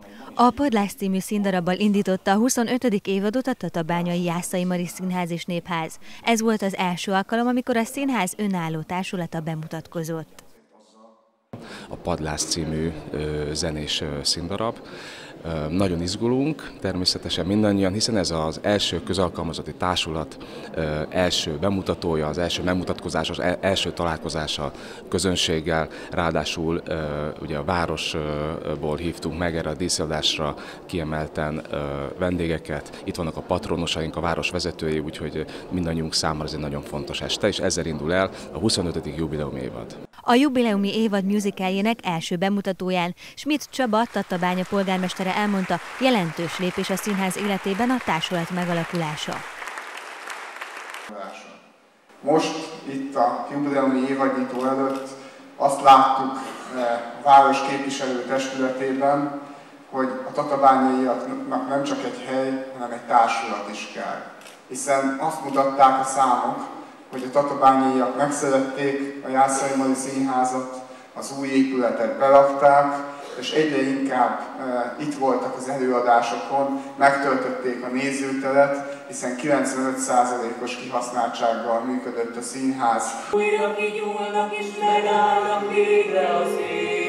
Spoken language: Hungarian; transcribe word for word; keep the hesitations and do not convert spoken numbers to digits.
A Padlás című színdarabbal indította a huszonötödik évadot a tatabányai Jászai Mari Színház és Népház. Ez volt az első alkalom, amikor a színház önálló társulata bemutatkozott. A Padlás című zenés színdarab. Nagyon izgulunk, természetesen mindannyian, hiszen ez az első közalkalmazotti társulat első bemutatója, az első megmutatkozása, az első találkozása közönséggel, ráadásul ugye a városból hívtunk meg erre a díszadásra kiemelten vendégeket, itt vannak a patronosaink, a város vezetői, úgyhogy mindannyiunk számára ez egy nagyon fontos este, és ezzel indul el a huszonötödik jubileumi évad. A jubileumi évad musicaljének első bemutatóján Schmidt Csaba, Tatabánya polgármestere elmondta, jelentős lépés a színház életében a társulat megalakulása. Most itt a jubileumi évadnyitó előtt azt láttuk a város képviselő testületében, hogy a tatabányaiaknak nem csak egy hely, hanem egy társulat is kell. Hiszen azt mutatták a számok, hogy a tatabányaiak megszerették a Jászai Mari Színházat, az új épületet berakták, és egyre inkább e, itt voltak az előadásokon, megtöltötték a nézőteret, hiszen kilencvenöt százalékos kihasználtsággal működött a színház. Újra kigyúlnak és megállnak végre az ég.